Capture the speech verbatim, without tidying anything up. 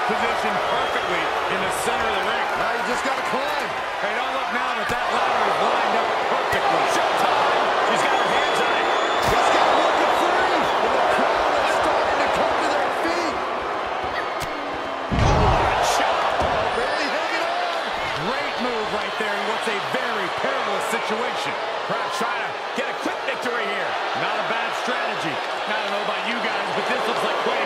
positioned perfectly in the center of the ring. Now you just got to climb. Hey, don't look now, but that ladder is lined up perfectly. Showtime! She's got her hands on it. Just got looking free. And the crowd is starting to come to their feet. What a shot! Oh, really hanging on. Great move right there in what's a very perilous situation. Crowd trying to get a quick victory here. Not a bad strategy. I don't know about you guys, but this looks like quite